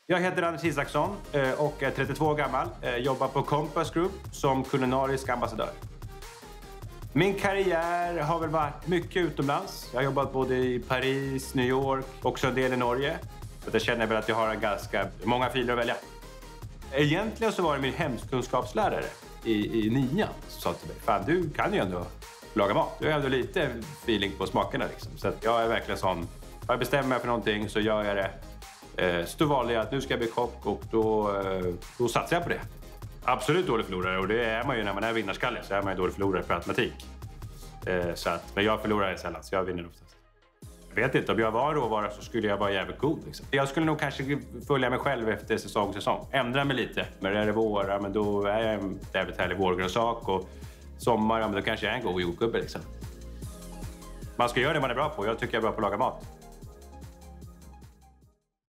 Jag heter Anders Isaksson och är 32 år gammal. Jobbar på Compass Group som kulinarisk ambassadör. Min karriär har väl varit mycket utomlands. Jag har jobbat både i Paris, New York och också en del i Norge. Så jag känner väl att jag har ganska många filer att välja. Egentligen så var det min hemkunskapslärare i 9:an som sa till mig: fan, du kan ju ändå laga mat. Du har ändå lite feeling på smakerna liksom. Så att jag är verkligen sån. Om jag bestämmer mig för någonting så gör jag det. Stå vanlig att nu ska jag bli kock och då satsar jag på det. Absolut dålig förlorare, och det är man ju när man är vinnarskalle, så är man ju dålig förlorare på matematik. Men jag förlorar sällan, så jag vinner oftast. Jag vet inte, om jag var råvara så skulle jag vara jävligt god. Liksom. Jag skulle nog kanske följa mig själv efter säsong. Ändra mig lite. Men är det våra, men då är jag en jävligt härlig vårgrönsak. Och sommar, ja, men då kanske jag är en god jordgubbe. Liksom. Man ska göra det man är bra på. Jag tycker jag är bra på att laga mat.